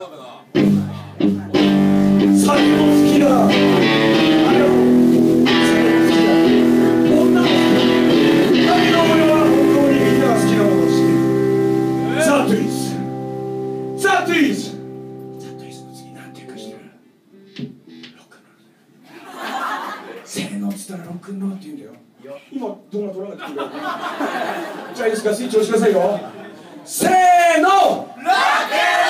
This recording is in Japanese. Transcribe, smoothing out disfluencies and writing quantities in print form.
好きだ。あれを女も好きだ。だけど俺は本当にみんなが好きなものをしている。ザ・トゥイズ。ザ・トゥイズ。ザ・トゥイズの次なんていうかしら。ロックンロール。せーのっつったらロックンロールって言うんだよ。今動画撮らなくていいよ。じゃあいいですか、スイッチ押してくださいよ。せーの。ロックン